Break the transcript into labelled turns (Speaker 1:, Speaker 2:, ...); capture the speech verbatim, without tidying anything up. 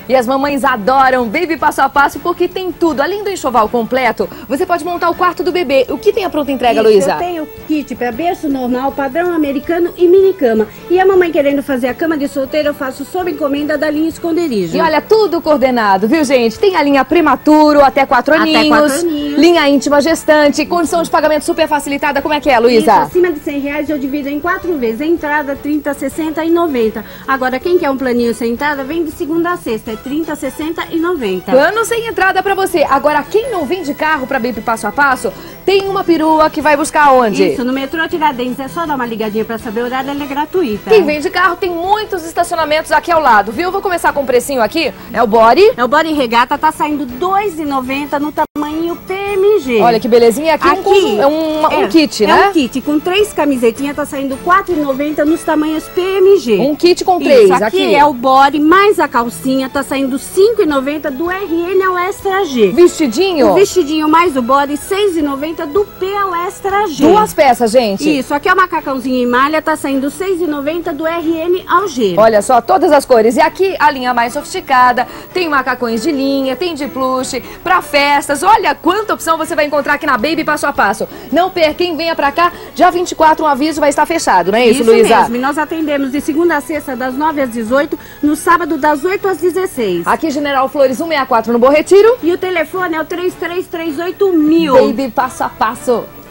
Speaker 1: E as mamães adoram Baby Passo a Passo porque tem tudo. Além do enxoval completo, você pode montar o quarto do bebê. O que tem a pronta entrega,
Speaker 2: Isso,
Speaker 1: Luísa?
Speaker 2: Eu tenho kit para berço normal, padrão americano e mini cama. E a mamãe querendo fazer a cama de solteiro, eu faço sob encomenda da linha Esconderijo.
Speaker 1: E olha, tudo coordenado, viu, gente? Tem a linha prematuro, até quatro aninhos.
Speaker 2: Até quatro aninhos.
Speaker 1: Linha íntima gestante, condição de pagamento super facilitada. Como é que é, Luísa?
Speaker 2: Isso, acima de cem reais eu divido em quatro vezes. A entrada, trinta, sessenta e noventa. Agora, quem quer um planinho sem entrada, vem de segunda a sexta. É trinta, sessenta e noventa.
Speaker 1: Plano sem entrada pra você. Agora, quem não vem de carro pra Baby Passo a Passo, tem uma perua que vai buscar onde?
Speaker 2: Isso, no metrô Tiradentes. É só dar uma ligadinha pra saber o horário, ela é gratuita.
Speaker 1: Quem vem de carro tem muitos estacionamentos aqui ao lado, viu? Eu vou começar com o precinho aqui. É o body.
Speaker 2: É o body regata, tá saindo dois reais e noventa centavos no tamanho P M G.
Speaker 1: Olha que belezinha. Aqui,
Speaker 2: Aqui
Speaker 1: um, é um,
Speaker 2: é,
Speaker 1: um kit, né?
Speaker 2: É um kit. Com três camisetinhas, tá saindo quatro reais e noventa centavos nos tamanhos P M G.
Speaker 1: Um kit com três.
Speaker 2: Isso, aqui,
Speaker 1: aqui
Speaker 2: é o body mais a calcinha, tá saindo cinco reais e noventa centavos do R N ao Extra G.
Speaker 1: Vestidinho?
Speaker 2: O vestidinho mais o body, seis reais e noventa centavos do P ao Extra G.
Speaker 1: Duas peças, gente.
Speaker 2: Isso, aqui é o macacãozinho em malha, tá saindo seis reais e noventa centavos do R N ao G.
Speaker 1: Olha só, todas as cores. E aqui a linha mais sofisticada, tem macacões de linha, tem de plush, pra festas. Olha quanta opção você vai encontrar aqui na Baby Passo a Passo. Não perca, quem venha pra cá, dia vinte e quatro um aviso vai estar fechado, não é isso,
Speaker 2: Isso
Speaker 1: Luísa?
Speaker 2: mesmo, e nós atendemos de segunda a sexta, das nove às dezoito, no sábado das oito às dezesseis.
Speaker 1: Aqui General Flores cento e sessenta e quatro no Bom Retiro.
Speaker 2: E o telefone é o três três três oito mil.
Speaker 1: Baby Passo a Passo.